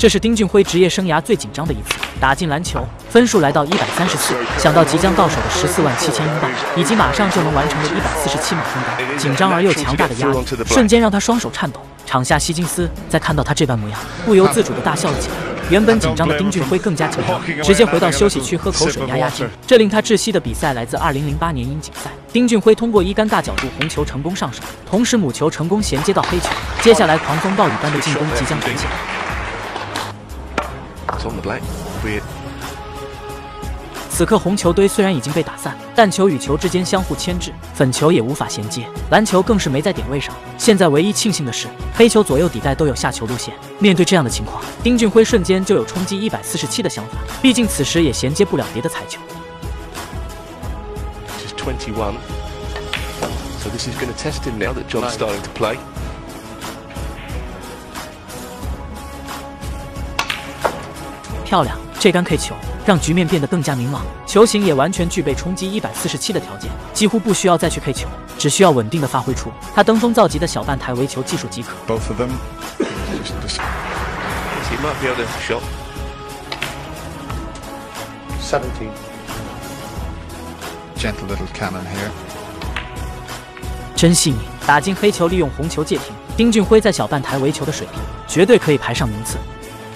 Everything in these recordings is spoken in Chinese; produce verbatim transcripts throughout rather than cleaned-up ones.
这是丁俊晖职业生涯最紧张的一次，打进篮球，分数来到一百三十四。想到即将到手的十四万七千英镑，以及马上就能完成的一百四十七码分担，紧张而又强大的压力，瞬间让他双手颤抖。场下希金斯在看到他这般模样，不由自主地大笑了起来。原本紧张的丁俊晖更加紧张，直接回到休息区喝口水压压惊。这令他窒息的比赛来自二零零八年英锦赛，丁俊晖通过一杆大角度红球成功上手，同时母球成功衔接到黑球。接下来狂风暴雨般的进攻即将展现。此刻红球堆虽然已经被打散，但球与球之间相互牵制，粉球也无法衔接，篮球更是没在点位上。现在唯一庆幸的是，黑球左右底袋都有下球路线。面对这样的情况，丁俊晖瞬间就有冲击一百四十七的想法，毕竟此时也衔接不了别的彩球。 So this is going to test him now that John's starting to play. 漂亮，这杆 K 球让局面变得更加明朗，球形也完全具备冲击一百四十七的条件，几乎不需要再去 K 球，只需要稳定的发挥出他登峰造极的小半台围球技术即可。 Both of them. He might be able to shot. Seventeen. Gentle little cannon here. 真细腻，打进黑球，利用红球界停。丁俊晖在小半台围球的水平，绝对可以排上名次。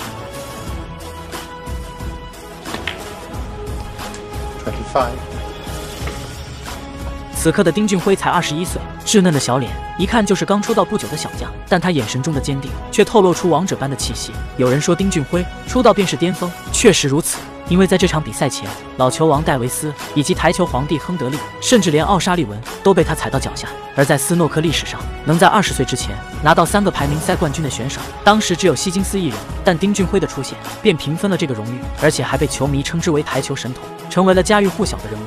此刻的丁俊晖才二十一岁，稚嫩的小脸，一看就是刚出道不久的小将，但他眼神中的坚定，却透露出王者般的气息。有人说丁俊晖出道便是巅峰，确实如此。因为在这场比赛前，老球王戴维斯以及台球皇帝亨德利，甚至连奥沙利文都被他踩到脚下。而在斯诺克历史上，能在二十岁之前拿到三个排名赛冠军的选手，当时只有希金斯一人。但丁俊晖的出现，便平分了这个荣誉，而且还被球迷称之为台球神童，成为了家喻户晓的人物。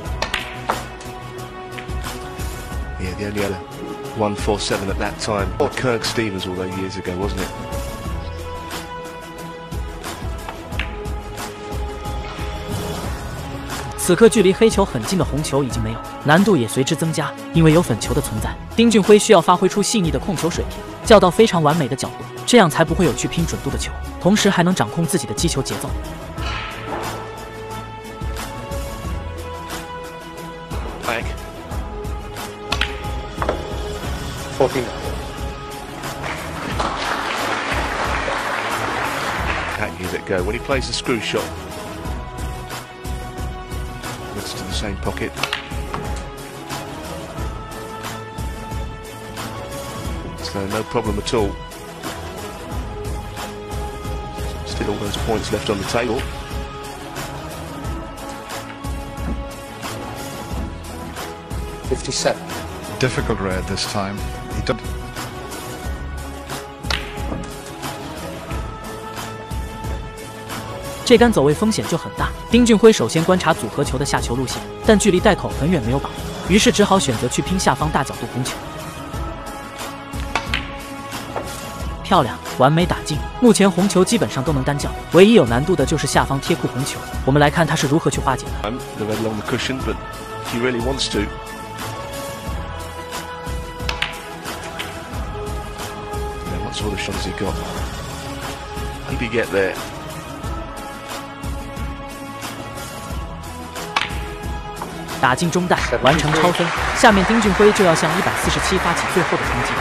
Yeah, they only had a one four seven at that time. Kirk Stevens all those years ago, wasn't it? 此刻距离黑球很近的红球已经没有，难度也随之增加，因为有粉球的存在。丁俊晖需要发挥出细腻的控球水平，较到非常完美的角度，这样才不会有去拼准度的球，同时还能掌控自己的击球节奏。 Back. Fourteen. Back gives it go when he plays the screw shot. To the same pocket. So no problem at all. Still all those points left on the table. Fifty-seven. Difficult red this time. He did. 这杆走位风险就很大。丁俊晖首先观察组合球的下球路线，但距离袋口很远，没有把握，于是只好选择去拼下方大角度红球。漂亮，完美打进。目前红球基本上都能单叫，唯一有难度的就是下方贴库红球。我们来看他是如何去化解的。 The red along the cushion, but he really wants to. Yeah, what sort of shot has he got? Maybe get there. 打进中袋，完成超分。下面丁俊晖就要向一百四十七发起最后的冲击。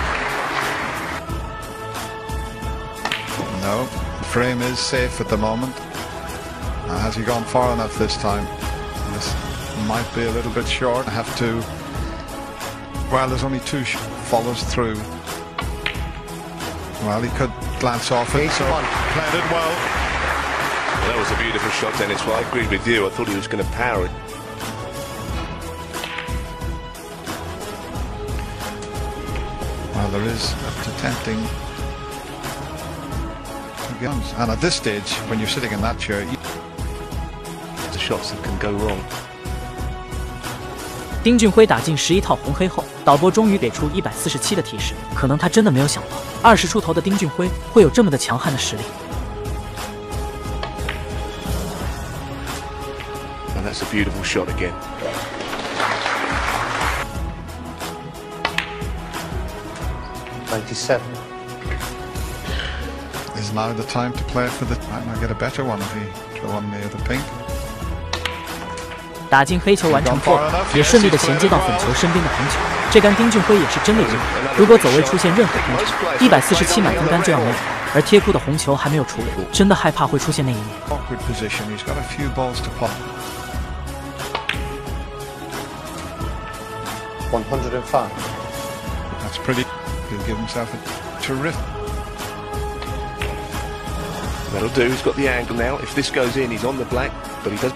No, frame is safe at the moment. Now, has he gone far enough this time? This might be a little bit short. I have to. Well, there's only two follows through. Well, he could glance off it, so played it well. That was a beautiful shot, Dennis. Well, I agree with you. I thought he was going to power it. Well, there is up to tempting guns, and at this stage, when you're sitting in that chair, you... the shots that can go wrong. 丁俊晖打进十一套红黑后，导播终于给出一百四十七的提示。可能他真的没有想到，二十出头的丁俊晖会有这么的强悍的实力。 And that's a beautiful shot again. ninety-seven. This Is now the time to play for the... Might not get a better one if he throw on the other pink. 打进黑球完成后，也顺利的衔接到粉球身边的红球。这杆丁俊晖也是真的赢了。如果走位出现任何偏差，一百四十七满分杆就要没有。而贴库的红球还没有处理，真的害怕会出现那一幕。 Awkward position. He's got a few balls to pop. one hundred five. That's pretty. He'll give himself a terrific. That'll do. He's got the angle now. If this goes in, he's on the black, but he does.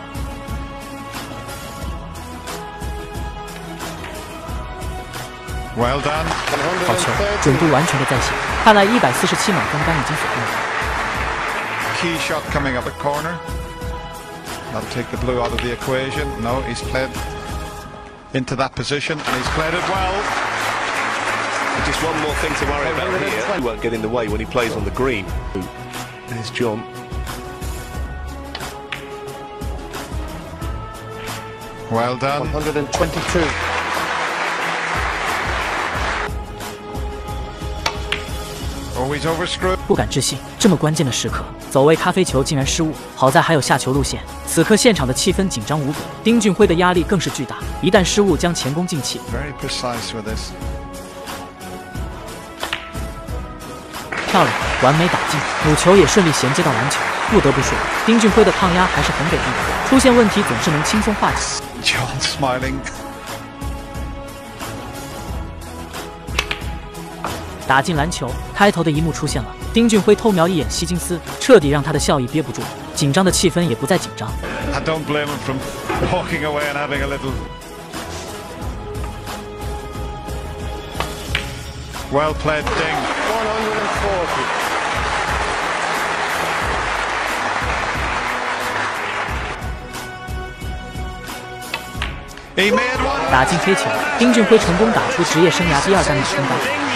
Well done. 好球，准度完全的在线。看来一百四十七满分杆已经锁定了。 Key shot coming up the corner. That'll take the blue out of the equation. No, he's played into that position and he's played it well. Just one more thing to worry about here. He won't get in the way when he plays on the green. There's John. Well done. one hundred twenty-two. 不敢置信，这么关键的时刻，走位咖啡球竟然失误。好在还有下球路线。此刻现场的气氛紧张无比，丁俊晖的压力更是巨大。一旦失误，将前功尽弃。 Very precise with this. 漂亮，完美打进，母球也顺利衔接到篮球。不得不说，丁俊晖的抗压还是很给力的，出现问题总是能轻松化解。 John smiling. 打进篮球，开头的一幕出现了。丁俊晖偷瞄一眼希金斯，彻底让他的笑意憋不住，紧张的气氛也不再紧张。 I don't blame him from walking away and having a little. Well played, Ding. one hundred forty. He made one. 打进黑球，丁俊晖成功打出职业生涯第二杆满分杆。